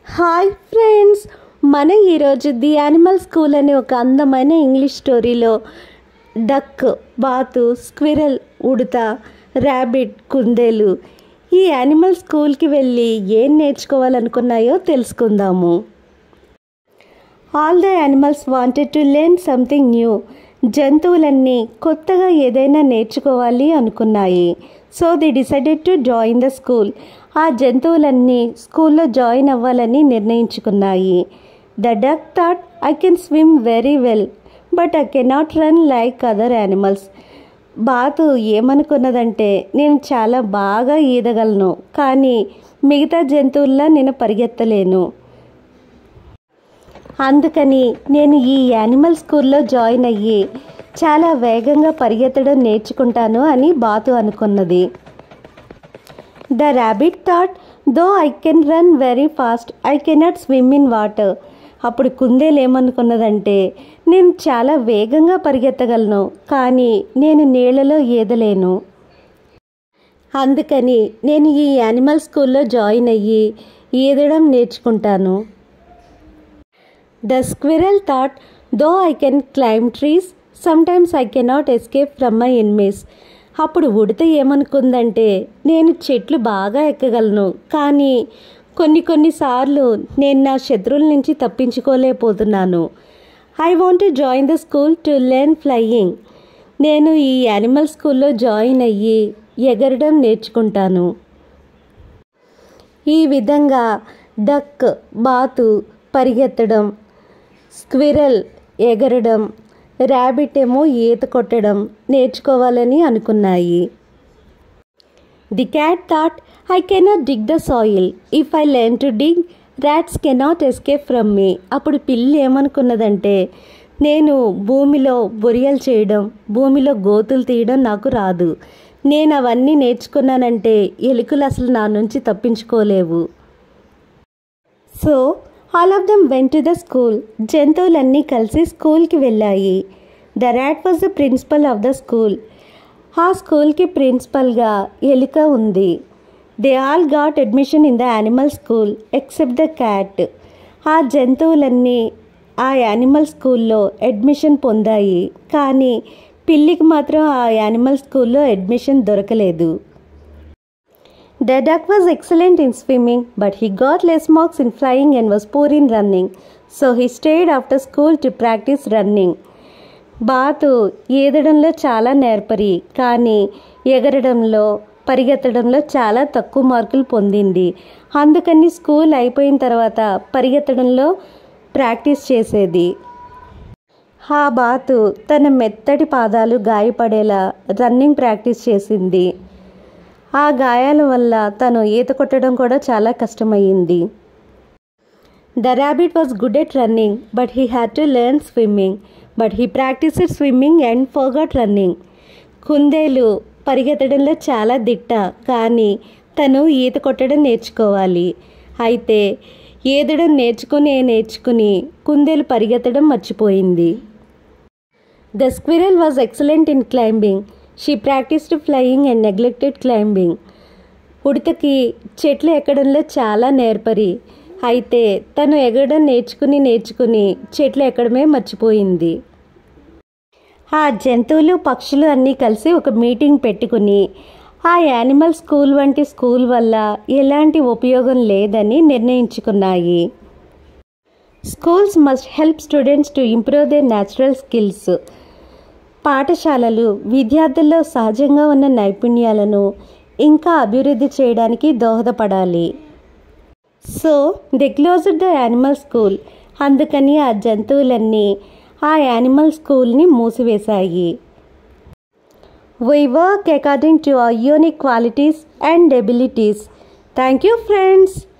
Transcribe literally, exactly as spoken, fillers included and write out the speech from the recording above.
Hi friends, మన ఈరోజు the animal school అనే ఒక అందమైన ఇంగ్లీష్ స్టోరీలో డక్, బాతు, స్క్విరల్, ఉడత, ర్యాబిట్, కుందేలు ఈ యానిమల్ స్కూల్కి వెళ్ళి ఏం నేర్చుకోవాలనుకున్నాయో తెలుసుకుందాము. All the animals wanted to learn something new. జంతువులన్నీ కొత్తగా ఏదైనా నేర్చుకోవాలి అనుకున్నాయి. So they decided to join the school. ఆ జంతువులన్నీ స్కూల్లో జాయిన్ అవ్వాలని నిర్ణయించుకున్నాయి. The duck thought, I can swim very well but I cannot run like other animals. బాతు ఏమనుకున్నదంటే, నేను చాలా బాగా ఈదగలను, కానీ మిగతా జంతువుల్లా నేను పరిగెత్తలేను. అందుకని నేను ఈ యానిమల్ స్కూల్లో జాయిన్ అయ్యి చాలా వేగంగా పరిగెత్తడం నేర్చుకుంటాను అని బాతు అనుకున్నది. The rabbit thought, though I can run very fast, I cannot swim in water. అప్పుడు కుందేలు ఏమనుకున్నదంటే, నేను చాలా వేగంగా పరిగెత్తగలను, కానీ నేను నీళ్ళలో ఈదలేను. అందుకని నేను ఈ యానిమల్ స్కూల్లో జాయిన్ అయ్యి ఈదడం నేర్చుకుంటాను. The squirrel thought, though I can climb trees, sometimes I cannot escape from my enemies. అప్పుడు ఉడత ఏమనుకుందంటే, నేను చెట్లు బాగా ఎక్కగలను, కానీ కొన్ని కొన్నిసార్లు నేను నా శత్రువుల నుంచి తప్పించుకోలేకపోతున్నాను. I want to join the school to learn flying. నేను ఈ యానిమల్ స్కూల్లో జాయిన్ అయ్యి ఎగరడం నేర్చుకుంటాను. ఈ విధంగా డక్, బాతు పరిగెత్తడం, స్క్విరల్ ఎగరడం, ర్యాబిట్ ఏమో ఈత కొట్టడం నేర్చుకోవాలని అనుకున్నాయి. The cat thought, I cannot dig the soil, if I learn to dig, rats cannot escape from me. అప్పుడు పిల్లి ఏమనుకున్నదంటే, నేను భూమిలో బొరియలు చేయడం, భూమిలో గోతులు తీయడం నాకు రాదు. నేను అవన్నీ నేర్చుకున్నానంటే ఎలుకలు అసలు నా నుంచి తప్పించుకోలేవు. So all of them went to the school. జంతువులన్నీ కలిసి స్కూల్కి వెళ్ళాయి. The rat was the principal of the school. ఆ స్కూల్కి ప్రిన్సిపల్గా ఎలుక ఉంది. They all got admission in the animal school except the cat. ఆ జంతువులన్నీ ఆ యానిమల్ స్కూల్లో అడ్మిషన్ పొందాయి, కానీ పిల్లికి మాత్రం ఆ యానిమల్ స్కూల్లో అడ్మిషన్ దొరకలేదు. The duck was excellent in swimming, but he got less marks in flying and was poor in running. So he stayed after school to practice running. బాతు ఈదడంలో చాలా నేర్పరి, కానీ ఎగరడంలో, పరిగెత్తడంలో చాలా తక్కువ మార్కులు పొందింది. అందుకని స్కూల్ అయిపోయిన తర్వాత పరిగెత్తడంలో ప్రాక్టీస్ చేసేది. ఆ బాతు తన మెత్తటి పాదాలు గాయపడేలా రన్నింగ్ ప్రాక్టీస్ చేసింది. ఆ గాయాల వల్ల తను ఈత కొట్టడం కూడా చాలా కష్టమయ్యింది. The rabbit was good at running, but he had to learn swimming, but he practised swimming and forgot running. కుందేలు పరిగెత్తడంలో చాలా దిట్ట, కానీ తను ఈత కొట్టడం నేర్చుకోవాలి. అయితే ఈదడం నేర్చుకుని నేర్చుకుని కుందేలు పరిగెత్తడం మర్చిపోయింది. The squirrel was excellent in climbing. She practised flying and neglected climbing. ఉడతకి చెట్లు ఎక్కడంలో చాలా నేర్పరి, అయితే తను ఎగరడం నేర్చుకుని నేర్చుకుని చెట్లు ఎక్కడమే మర్చిపోయింది. ఆ జంతువులు, పక్షులు అన్నీ కలిసి ఒక మీటింగ్ పెట్టుకుని ఆ యానిమల్ స్కూల్ వంటి స్కూల్ వల్ల ఎలాంటి ఉపయోగం లేదని నిర్ణయించుకున్నాయి. Schools must help students to improve their natural skills. పాఠశాలలు విద్యార్థుల్లో సహజంగా ఉన్న నైపుణ్యాలను ఇంకా అభివృద్ధి చేయడానికి దోహదపడాలి. So they closed the animal school. అందుకని ఆ జంతువులన్నీ ఆ యానిమల్ స్కూల్ని మూసివేశాయి. We work according to our unique qualities and abilities. Thank you, friends.